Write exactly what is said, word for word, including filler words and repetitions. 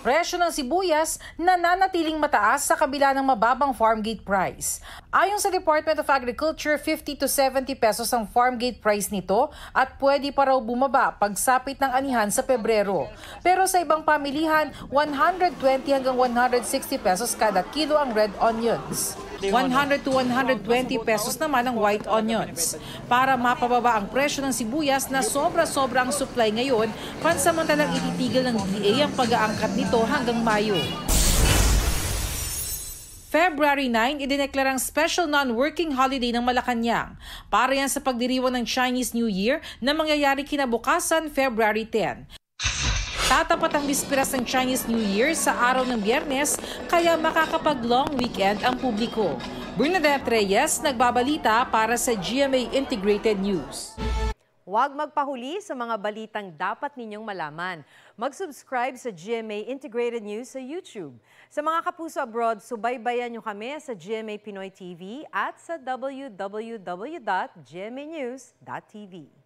Presyo ng sibuyas nananatiling mataas sa kabila ng mababang farm gate price. Ayon sa Department of Agriculture, fifty to seventy pesos ang farm gate price nito at pwede pa raw bumaba pagsapit ng anihan sa Pebrero. Pero sa ibang pamilihan, one hundred twenty hanggang one hundred sixty pesos kada kilo ang red onions. one hundred to one hundred twenty pesos naman ang white onions. Para mapababa ang presyo ng sibuyas na sobra-sobra ang supply ngayon, pansamantalang ititigil ng D A ang pag-aangkat nito hanggang Mayo. February nine, idineklarang special non-working holiday ng Malacanang. Para yan sa pagdiriwang ng Chinese New Year na mangyayari kinabukasan February ten. Tatapat ang bisperas ng Chinese New Year sa araw ng Biyernes, kaya makakapag-long weekend ang publiko. Bernadette Reyes, nagbabalita para sa G M A Integrated News. Huwag magpahuli sa mga balitang dapat ninyong malaman. Mag-subscribe sa G M A Integrated News sa YouTube. Sa mga kapuso abroad, subaybayan nyo kami sa G M A Pinoy T V at sa w w w dot g m a news dot t v.